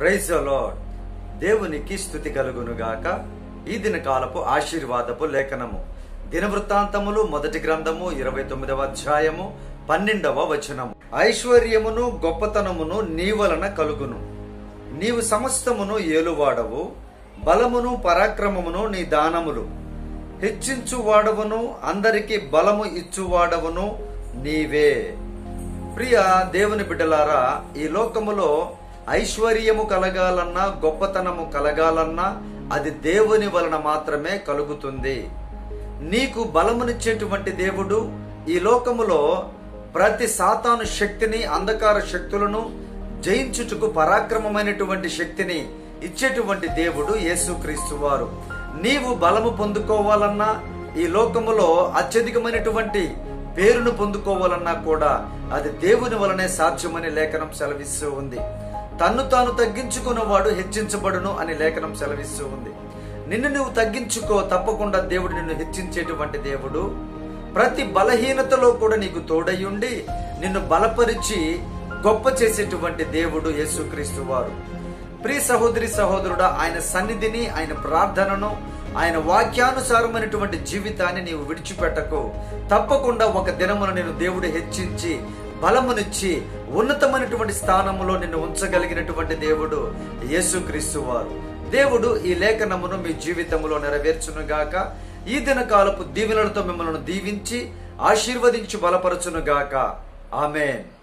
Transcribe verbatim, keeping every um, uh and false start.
Praise the lord. దేవునికి స్తుతి కలుగునుగాక. ఈ దిన కాలపు ఆశీర్వాదపు లేఖనము దినవృత్తాంతములు మొదటి గ్రంథము ఇరవై తొమ్మిదవ అధ్యాయము పన్నెండవ వచనము. ఐశ్వర్యమును గొప్పతనమును నీ వలన కలుగును. నీవు సమస్తమును ఏలువాడవు, బలమును పరాక్రమమును నీ దానములు. హెచ్చించువాడవును, అందరికి బలము ఇచ్చువాడవును నీవే. ప్రియ దేవుని బిడ్డలారా, ఈ లోకములో ఐశ్వర్యము కలగాలన్నా, గొప్పతనము కలగాలన్నా అది దేవుని వలన మాత్రమే కలుగుతుంది. నీకు బలమునిచ్చేటువంటి దేవుడు ఈ లోకములో ప్రతి సాతాను శక్తిని, అంధకార శక్తులను జయించుటకు పరాక్రమమైనటువంటి శక్తిని ఇచ్చేటువంటి దేవుడు యేసుక్రీస్తు వారు. నీవు బలము పొందుకోవాలన్నా, ఈ లోకములో అత్యధికమైనటువంటి పేరును పొందుకోవాలన్నా కూడా అది దేవుని వలనే సాధ్యమని లేఖనం సెలవిస్తూ ఉంది. తన్ను తాను తగ్గించుకున్నవాడు హెచ్చించబడును అని లేఖనం సెలవిస్తూ ఉంది. నిన్ను నువ్వు తగ్గించుకో, తప్పకుండా దేవుడు నిన్ను హెచ్చించేటువంటి దేవుడు. ప్రతి బలహీనతలో కూడా నీకు తోడయ్యుండి నిన్ను బలపరిచి గొప్ప చేసేటువంటి దేవుడు యేసుక్రీస్తు వారు. ప్రియ సహోదరి సహోదరుడా, ఆయన సన్నిధిని, ఆయన ప్రార్థనను, ఆయన వాక్యానుసారమైనటువంటి జీవితాన్ని నీవు విడిచిపెట్టకు. తప్పకుండా ఒక దినమున నేను దేవుడు హెచ్చించి బలమునిచ్చి ఉన్నతమైనటువంటి స్థానములో నిన్ను ఉంచగలిగినటువంటి దేవుడు యేసుక్రీస్తు వారు. దేవుడు ఈ లేఖనమును మీ జీవితంలో నెరవేర్చునుగాక. ఈ దిన కాలపు దీవెనలతో మిమ్మల్ని దీవించి ఆశీర్వదించి బలపరచునుగాక. ఆమేన్.